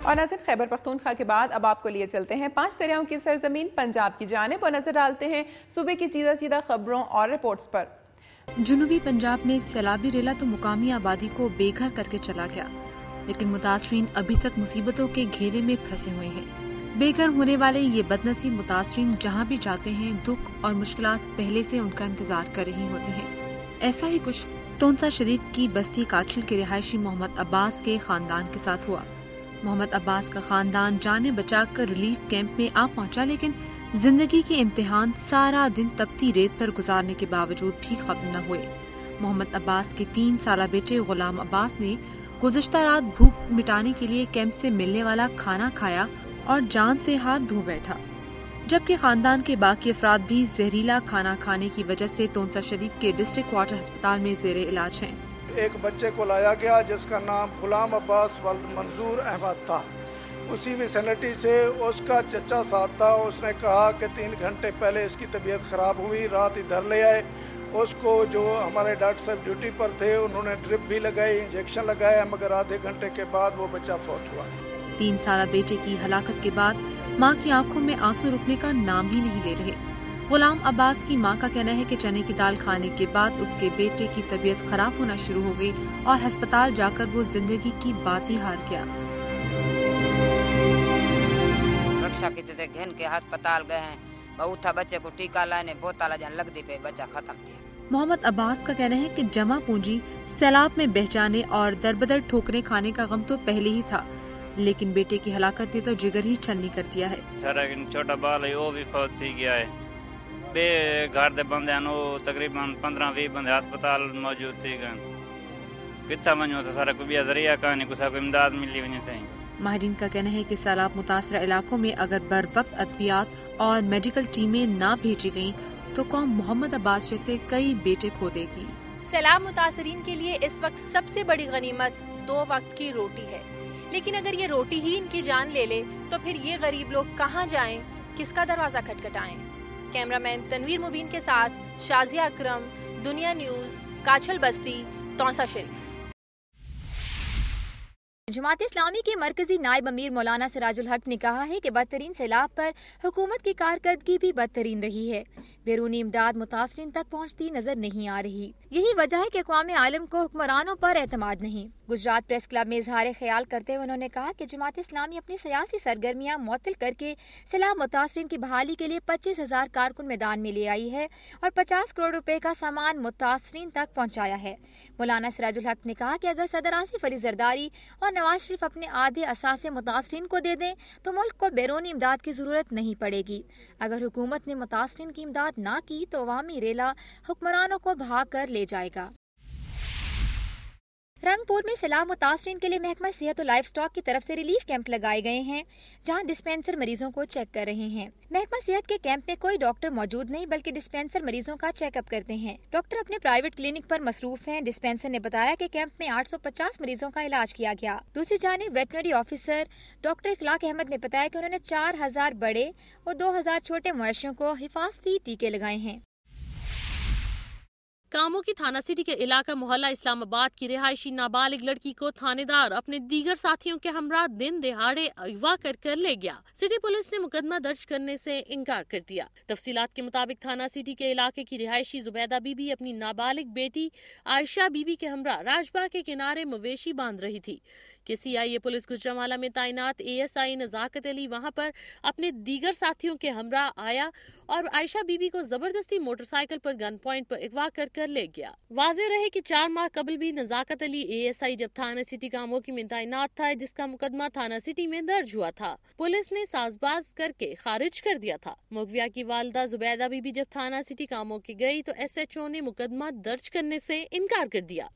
اور ناظرین خیبر پختونخوا کے بعد اب آپ کو لیے چلتے ہیں 5 دریاؤں کی سرزمین پنجاب کی جانب اور نظر ڈالتے ہیں صوبے کی چیدہ خبروں اور رپورٹس پر۔ جنوبی پنجاب میں سیلابی ریلا تو مقامی آبادی کو بے گھر کر کے چلا گیا، لیکن متاثرین ابھی تک مصیبتوں کے گھیرے میں پھنسے ہوئے ہیں۔ بے گھر ہونے والے یہ بدنصیب متاثرین جہاں بھی جاتے ہیں دکھ اور مشکلات پہلے سے ان کا انتظار کر رہی ہوتی ہیں۔ ایسا ہی کچھ تونسا شریف کی بستی کاچل کے رہائشی محمد عباس کے خاندان کے ساتھ ہوا۔ محمد عباس کا خاندان جانیں بچا کر ریلیف کیمپ میں آ پہنچا، لیکن زندگی کے امتحان سارا دن تپتی ریت پر گزارنے کے باوجود بھی ختم نہ ہوئے۔ محمد عباس کے 3 سالہ بیٹے غلام عباس نے گزشتہ رات بھوک مٹانے کے لیے کیمپ سے ملنے والا کھانا کھایا اور جان سے ہاتھ دھو بیٹھا، جبکہ خاندان کے باقی افراد بھی زہریلا کھانا کھانے کی وجہ سے تونسا شریف کے ڈسٹرکٹ کوارٹر ہسپتال میں زیر علاج ہیں۔ ایک بچے کو لایا گیا جس کا نام غلام عباس ولد منظور احمد تھا، اسی ویسینٹی سے اس کا چچا ساتھ تھا۔ اس نے کہا کہ 3 گھنٹے پہلے اس کی طبیعت خراب ہوئی، رات ادھر لے آئے اس کو، جو ہمارے ڈاکٹر صاحب ڈیوٹی پر تھے انہوں نے ڈرپ بھی لگائی، انجیکشن لگایا، مگر آدھے گھنٹے کے بعد وہ بچہ فوت ہوا۔ 3 سالہ بیٹے کی ہلاکت کے بعد ماں کی آنکھوں میں آنسو رکنے کا نام ہی نہیں لے رہے۔ غلام عباس کی ماں کا کہنا ہے کہ چنے کی دال کھانے کے بعد اس کے بیٹے کی طبیعت خراب ہونا شروع ہو گئی اور ہسپتال جا کر وہ زندگی کی بازی ہار گیا۔ رکشا کی تھے گھن کے ہسپتال گئے ہیں، بہت تھا بچے کو ٹیکا لانے بوتل جان لگ دی پہ بچہ ختم تھا۔ محمد عباس کا کہنا ہے کہ جمع پونجی سیلاب میں بہ جانے اور دربدر ٹھوکریں کھانے کا غم تو پہلے ہی تھا، لیکن بیٹے کی ہلاکت نے تو جگر ہی چھلنی کر دیا ہے۔ سارا چھوٹا بال ہے وہ بھی فوت تھی گیا ہے، بے گھر دے بندے ہیں تقریباً 15-20 بندے ہسپتال موجود تھے گئے، کتنا منو تو سارا کوئی ذریعہ کہانی کو امداد ملی ونی چاہیے۔ ماہرین کا کہنا ہے کہ سیلاب متاثرہ علاقوں میں اگر بر وقت ادویات اور میڈیکل ٹیمیں نہ بھیجی گئیں تو قوم محمد عباس جیسے کئی بیٹے کھو دے گی۔ سیلاب متاثرین کے لیے اس وقت سب سے بڑی غنیمت 2 وقت کی روٹی ہے، لیکن اگر یہ روٹی ہی ان کی جان لے لے تو پھر یہ غریب لوگ کہاں جائیں، کس کا دروازہ کھٹکھٹائیں؟ کیمرہ مین تنویر مبین کے ساتھ شازیہ اکرم، دنیا نیوز، کاچل بستی، تونسا شریف۔ جماعت اسلامی کے مرکزی نائب امیر مولانا سراج الحق نے کہا ہے کہ بدترین سیلاب پر حکومت کی کارکردگی بھی بدترین رہی ہے، بیرونی امداد متاثرین تک پہنچتی نظر نہیں آ رہی۔ یہی وجہ ہے کہ اقوام عالم کو حکمرانوں پر اعتماد نہیں۔ گجرات پریس کلب میں اظہار خیال کرتے ہوئے انہوں نے کہا کہ جماعت اسلامی اپنی سیاسی سرگرمیاں معطل کر کے سیلاب متاثرین کی بحالی کے لیے 25,000 کارکن میدان میں لے آئی ہے اور 50 کروڑ روپے کا سامان متاثرین تک پہنچایا ہے۔ مولانا سراج الحق نے کہا کہ اگر صدر آصف علی زرداری اور نواز شریف اپنے آدھے اثاثے متاثرین کو دے دیں تو ملک کو بیرونی امداد کی ضرورت نہیں پڑے گی۔ اگر حکومت نے متاثرین کی امداد نہ کی تو عوامی ریلا حکمرانوں کو بھاگ کر لے جائے گا۔ رنگ پور میں سیلاب متاثرین کے لیے محکمہ صحت و لائف سٹاک کی طرف سے ریلیف کیمپ لگائے گئے ہیں، جہاں ڈسپینسر مریضوں کو چیک کر رہے ہیں۔ محکمہ صحت کے کیمپ میں کوئی ڈاکٹر موجود نہیں بلکہ ڈسپینسر مریضوں کا چیک اپ کرتے ہیں۔ ڈاکٹر اپنے پرائیویٹ کلینک پر مصروف ہیں۔ ڈسپینسر نے بتایا کہ کیمپ میں 850 مریضوں کا علاج کیا گیا۔ دوسری جانب ویٹنری آفیسر ڈاکٹر اخلاق احمد نے بتایا کہ انہوں نے 4000 بڑے اور 2000 چھوٹے مویشیوں کو حفاظتی ٹیکے لگائے ہیں۔ کاموں کی تھانہ سٹی کے علاقہ محلہ اسلام آباد کی رہائشی نابالغ لڑکی کو تھانے دار اپنے دیگر ساتھیوں کے ہمراہ دن دہاڑے اغوا کر لے گیا۔ سٹی پولیس نے مقدمہ درج کرنے سے انکار کر دیا۔ تفصیلات کے مطابق تھانہ سٹی کے علاقے کی رہائشی زبیدہ بی بی اپنی نابالغ بیٹی عائشہ بی بی کے ہمراہ راج باغ کے کنارے مویشی باندھ رہی تھی کہ CIA پولیس گوجرانوالہ میں تعینات ASI نزاکت علی وہاں پر اپنے دیگر ساتھیوں کے ہمراہ آیا اور عائشہ بی بی کو زبردستی موٹر سائیکل پر گن پوائنٹ پر اغوا کر لے گیا۔ واضح رہے کہ 4 ماہ قبل بھی نزاکت علی ASI جب تھانہ سٹی کاموں کی میں تعینات تھا، جس کا مقدمہ تھانہ سٹی میں درج ہوا تھا، پولیس نے ساز باز کر کے خارج کر دیا تھا۔ مغویہ کی والدہ زبیدہ بی بی جب تھانہ سٹی کاموں کی گئی تو SHO نے مقدمہ درج کرنے سے انکار کر دیا۔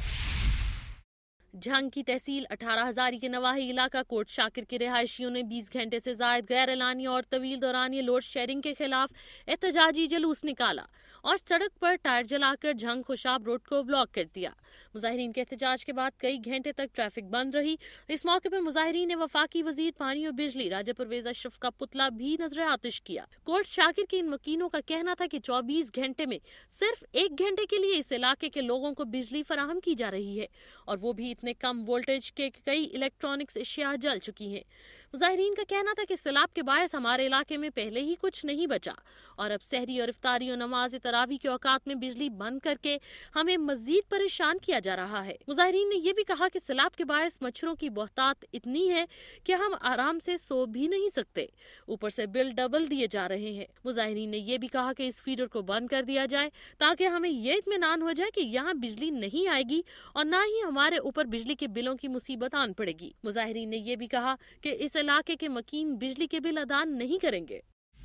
جھنگ کی تحصیل 18 ہزاری کے نواحی علاقہ کوٹ شاکر کے رہائشیوں نے 20 گھنٹے سے زائد غیر اعلانیہ اور طویل دورانیہ لوڈ شیڈنگ کے خلاف احتجاجی جلوس نکالا اور سڑک پر ٹائر جلا کر جھنگ خوشاب روڈ کو بلاک کر دیا۔ مظاہرین کے احتجاج کے بعد کئی گھنٹے تک ٹریفک بند رہی۔ اس موقع پر مظاہرین نے وفاقی وزیر پانی اور بجلی راجہ پرویز اشرف کا پتلا بھی نظر آتش کیا۔ کوٹ شاکر کے ان مکینوں کا کہنا تھا کہ 24 گھنٹے میں صرف 1 گھنٹے کے لیے اس علاقے کے لوگوں کو بجلی فراہم کی جا رہی ہے اور وہ بھی اتنے में कम वोल्टेज के कई इलेक्ट्रॉनिक्स अशिया जल चुकी हैं। मुजाहिरीन का कहना था कि सैलाब के बायस हमारे इलाके में पहले ही कुछ नहीं बचा और अब सहरी और इफ्तारी और नमाज तरावी के औकात में बिजली बंद करके हमें मजीद परेशान किया जा रहा है। मुजाहिरीन ने यह भी कहा कि सैलाब के बायस मच्छरों की बहुतात इतनी है कि हम आराम से सो भी नहीं सकते, ऊपर से बिल डबल दिए जा रहे हैं। मुजाहिरीन ने यह भी कहा कि इस फीडर को बंद कर दिया जाए ताकि हमें ये इत्मीनान हो जाए कि यहाँ बिजली नहीं आएगी और न ही हमारे ऊपर बिजली के बिलों की मुसीबत आन पड़ेगी। मुजाहिरीन ने यह भी कहा कि इस इलाके के मकीन बिजली के बिल अदा नहीं करेंगे।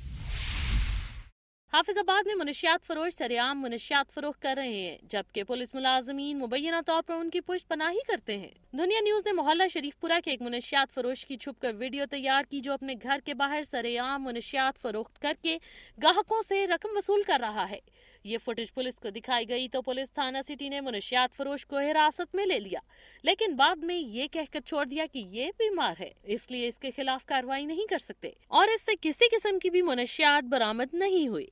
हाफिजाबाद में मुनशियात फरोश सरेआम मुनशियात फरोख्त कर रहे हैं, जबकि पुलिस मुलाजमीन मुबैना तौर पर उनकी पुष्टपनाही करते हैं। दुनिया न्यूज ने मोहल्ला शरीफपुरा के एक मुनशियात फरोश की छुपकर वीडियो तैयार की जो अपने घर के बाहर सरेआम मुनशियात फरोख्त करके ग्राहकों से रकम वसूल कर रहा है। ये फुटेज पुलिस को दिखाई गई तो पुलिस थाना सिटी ने मुनशियात फरोश को हिरासत में ले लिया, लेकिन बाद में ये कहकर छोड़ दिया कि ये बीमार है, इसलिए इसके खिलाफ कार्रवाई नहीं कर सकते और इससे किसी किस्म की भी मुनशियात बरामद नहीं हुई।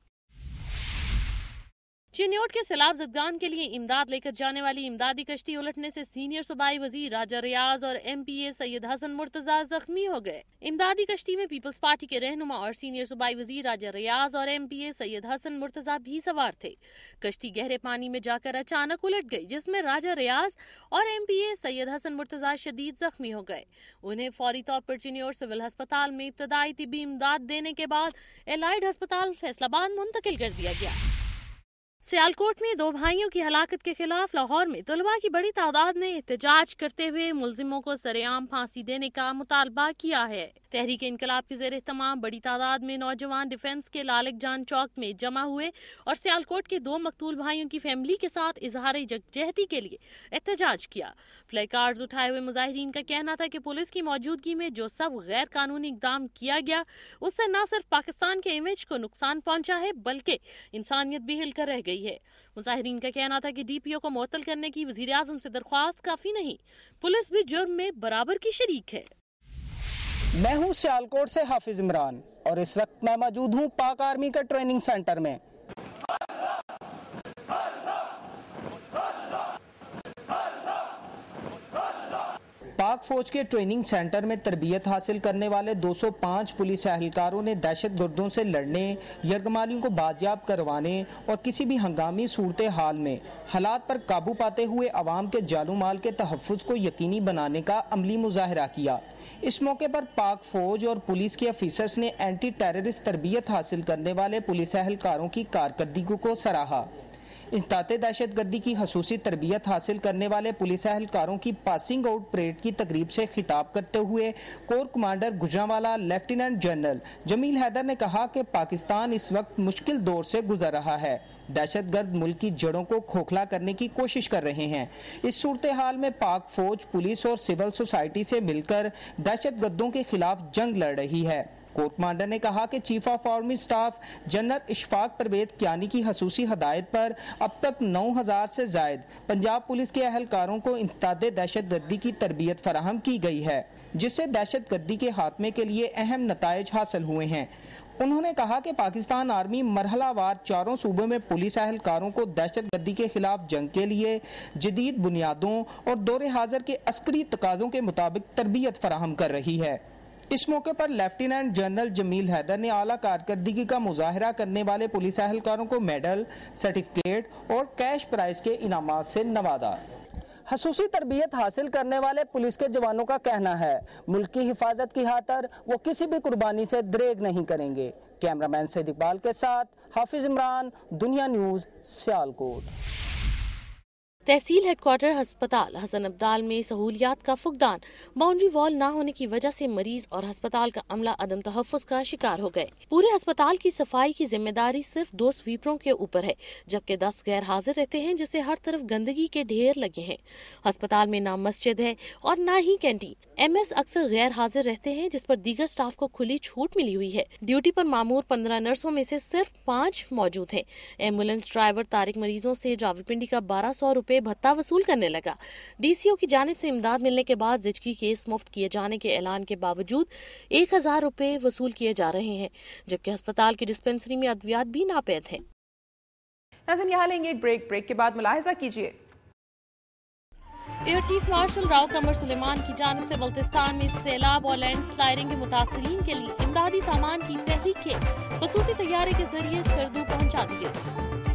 चिन्योट के सैलाब ज़दगान के लिए इमदाद लेकर जाने वाली इमदादी कश्ती उलटने से सीनियर सूबाई वजीर राजा रियाज और MPA सैयद हसन मुर्तजा जख्मी हो गए। इमदादी कश्ती में पीपल्स पार्टी के रहनुमा और सीनियर सूबाई वजीर राजा रियाज और MPA सैयद हसन मुर्तजा भी सवार थे। कश्ती गहरे पानी में जाकर अचानक उलट गई, जिसमें राजा रियाज और MPA सैयद हसन मुर्तजा शदीद जख्मी हो गए। उन्हें फौरी तौर पर चिन्योट सिविल अस्पताल में इब्तदाई तिब्बी इमदाद देने के बाद एलाइड अस्पताल फैसलाबाद मुंतकिल कर दिया गया। सियालकोट में 2 भाइयों की हलाकत के खिलाफ लाहौर में तलबा की बड़ी तादाद ने एहतजाज करते हुए मुलजिमों को सरेआम फांसी देने का मुतालबा किया है। तहरीक इंकलाब के ज़ेर तमाम बड़ी तादाद में नौजवान डिफेंस के लालिक जान चौक में जमा हुए और सियालकोट के 2 मकतूल भाइयों की फैमिली के साथ इजहार यकजहती के लिए एहतजाज किया। प्ले कार्ड्स उठाए हुए मुजाहिरीन का कहना था कि पुलिस की मौजूदगी में जो सब गैर कानूनी इकदाम किया गया उससे न सिर्फ पाकिस्तान के इमेज को नुकसान पहुंचा है बल्कि इंसानियत भी हिलकर रह गई है। मुजाहिरीन का कहना था कि DPO को मुअत्तल करने की वजीर आजम से दरख्वास्त काफी नहीं, पुलिस भी जुर्म में बराबर की शरीक है। मैं हूं सियालकोट से हाफिज इमरान और इस वक्त मैं मौजूद हूं पाक आर्मी के ट्रेनिंग सेंटर में। पाक फौज के ट्रेनिंग सेंटर में तरबियत हासिल करने वाले 205 पुलिस एहलकारों ने दहशत गर्दों से लड़ने, यरगमालियों को बाजियाब करवाने और किसी भी हंगामी सूरत हाल में हालात पर काबू पाते हुए अवाम के जानो माल के तहफ़्फ़ुज़ को यकीनी बनाने का अमली मुजाहरा किया। इस मौके पर पाक फौज और पुलिस के अफिसर्स ने एंटी टेररिस्ट तरबियत हासिल करने वाले पुलिस एहलकारों की कारकर्दगी को सराहा। इंसदाते दहशतगर्दी की खसूसी तरबियत हासिल करने वाले पुलिस एहलकारों की पासिंग आउट परेड की तकरीब से खिताब करते हुए core commander Gujranwala lieutenant general Jamil Haider ने कहा कि पाकिस्तान इस वक्त मुश्किल दौर से गुजर रहा है। दहशतगर्द मुल्क की जड़ों को खोखला करने की कोशिश कर रहे हैं। इस सूरत हाल में पाक फौज, पुलिस और सिविल सोसाइटी से मिलकर दहशतगर्दों के खिलाफ जंग लड़ रही है। कोर कमांडर ने कहा कि chief of army staff general Ishfaq Parvez Kayani की खसूसी हदायत पर अब तक 9000 से जायद पंजाब पुलिस के एहलकारों को इंसदादे दहशतगर्दी की तरबियत फराहम की गई है, जिससे दहशतगर्दी के खात्मे के लिए अहम नताइज हासिल हुए हैं। उन्होंने कहा कि पाकिस्तान आर्मी मरहलावार 4 सूबों में पुलिस एहलकारों को दहशतगर्दी के खिलाफ जंग के लिए जदीद बुनियादों और दौरे हाजिर के अस्करी तकाज़ों के मुताबिक तरबियत फराहम कर रही है। इस मौके पर लेफ्टिनेंट जनरल जमील हैदर ने आला कारकर्दगी का मुजाहरा करने वाले पुलिस एहलकारों को मेडल, सर्टिफिकेट और कैश प्राइज के इनामात से नवाजा। खसूसी तरबियत हासिल करने वाले पुलिस के जवानों का कहना है मुल्क की हिफाजत की खातिर वो किसी भी कुर्बानी से दरेग नहीं करेंगे। कैमरामैन सईद इकबाल के साथ हाफिज इमरान, दुनिया न्यूज, सियालकोट। तहसील हेडक्वार्टर अस्पताल हसन अब्दाल में सहूलियात का फुकदान, बाउंड्री वॉल न होने की वजह से मरीज और अस्पताल का अमला अदम तहफ़्फ़ुज़ का शिकार हो गए। पूरे अस्पताल की सफाई की जिम्मेदारी सिर्फ 2 स्वीपरों के ऊपर है, जबकि 10 गैर हाजिर रहते हैं, जिससे हर तरफ गंदगी के ढेर लगे हैं। अस्पताल में ना मस्जिद है और ना ही कैंटीन। MS अक्सर गैर हाजिर रहते हैं, जिस पर दीगर स्टाफ को खुली छूट मिली हुई है। ड्यूटी पर मामूर 15 नर्सों में से सिर्फ 5 मौजूद हैं। एम्बुलेंस ड्राइवर तारिक मरीजों से रावलपिंडी का 1200 रुपए भत्ता वसूल करने लगा। DCO की जानिब से इमदाद मिलने के बाद जिजकी केस मुफ्त किए जाने के ऐलान के बावजूद 1000 रुपए वसूल किए जा रहे हैं, जबकि अस्पताल की डिस्पेंसरी में अद्वियात भी नापैद है। नाज़रीन, यहाँ लेंगे एक ब्रेक के बाद मुलाहिजा कीजिए। Air chief marshal Rao Qamar Suleman کی جانب سے بلتستان میں سیلاب اور لینڈ سلائڈنگ کے متاثرین کے لیے امدادی سامان کی تحریک کے خصوصی طیارے کے ذریعے سکردو پہنچا دی گئی۔